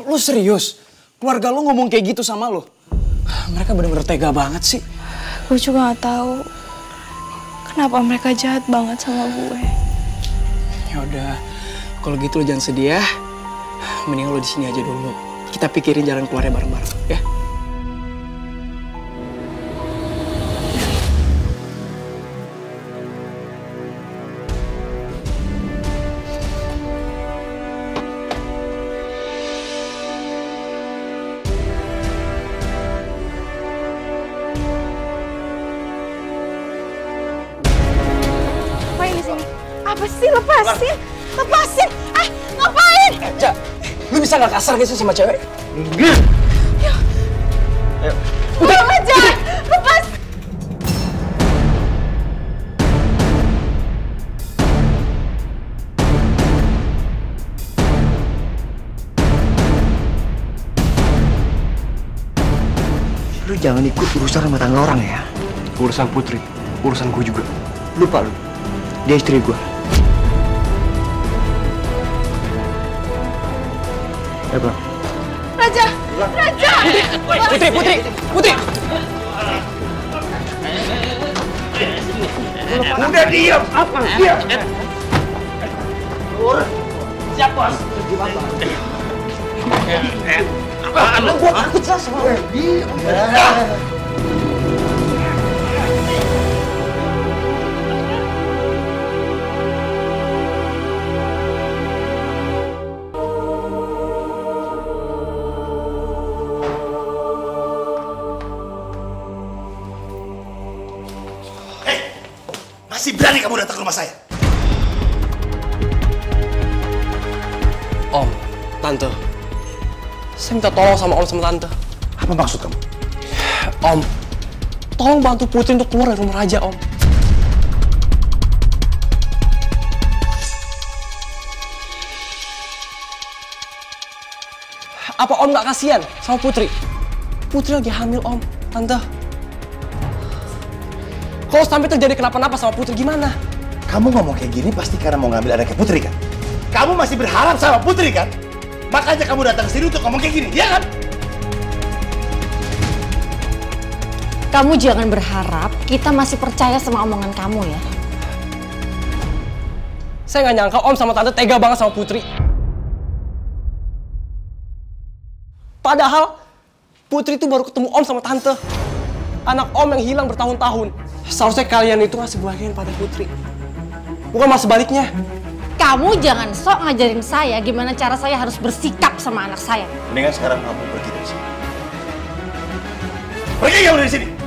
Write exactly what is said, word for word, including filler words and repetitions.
Lu serius? Keluarga lu ngomong kayak gitu sama lu? Mereka bener-bener tega banget sih. Gue juga gak tahu kenapa mereka jahat banget sama gue. Ya udah, kalau gitu lu jangan sedih ya. Mending lu di sini aja dulu. Kita pikirin jalan keluarnya bareng-bareng, ya. Apa sih? Lepasin! Lepasin! Ah, ngapain? Eh, Ja, lu bisa gak kasar gitu sama cewek? Enggak! Ya. Ayo. Udah aja! Lepas! Lu jangan ikut urusan rumah tangga orang ya. Urusan Putri, urusan gue juga. Lupa lu, dia istri gue. Ya, Bang. Raja! Raja! Putri, Putri, Putri! Udah diam! Apa? Diam! Siap, Bos. Apaan lu? Gua takut lah sama lu. Diam. Masih berani kamu datang ke rumah saya? Om, Tante. Saya minta tolong sama Om sama Tante. Apa maksud kamu? Om, tolong bantu Putri untuk keluar dari rumah Raja, Om. Apa Om gak kasihan sama Putri? Putri lagi hamil, Om, Tante. Kalau sampai terjadi kenapa-napa sama Putri gimana? Kamu ngomong kayak gini pasti karena mau ngambil anaknya Putri kan? Kamu masih berharap sama Putri kan? Makanya kamu datang ke sini untuk ngomong kayak gini, ya kan? Kamu jangan berharap kita masih percaya sama omongan kamu ya. Saya nggak nyangka Om sama Tante tega banget sama Putri. Padahal Putri itu baru ketemu Om sama Tante. Anak Om yang hilang bertahun-tahun. Seharusnya kalian itu ngasih bagian pada Putri. Bukan malah sebaliknya. Kamu jangan sok ngajarin saya gimana cara saya harus bersikap sama anak saya. Mendingan sekarang kamu pergi dari sini. Pergi kamu dari sini!